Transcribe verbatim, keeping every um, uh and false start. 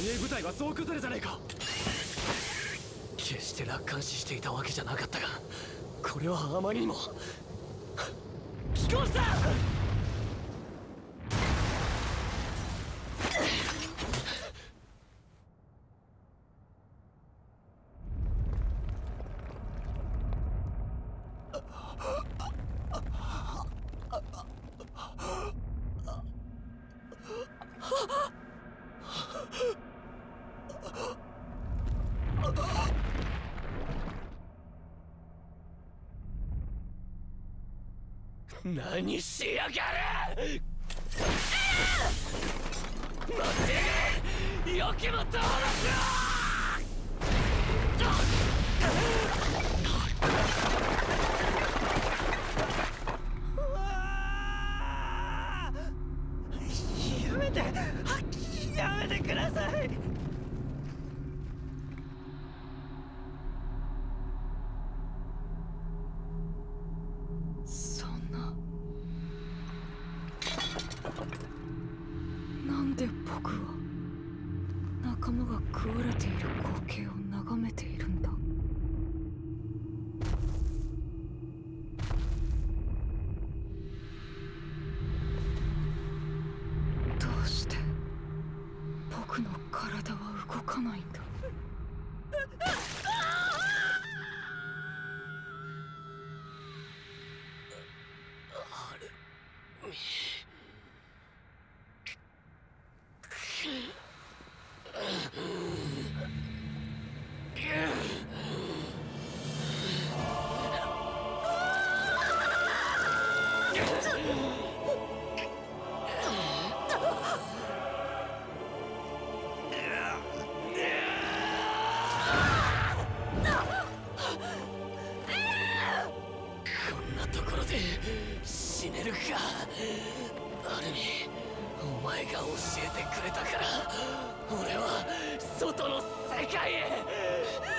衛部隊は総崩れじゃねえか。決して楽観視していたわけじゃなかったが、これはあまりにも既婚した。何しやがる。待て、よきもとをやめて、やめてください。 そんな、なんで僕は仲間が食われている光景を眺めているんだ。どうして僕の体は動かないんだ。死ねるか。アルミ、お前が教えてくれたから俺は外の世界へ。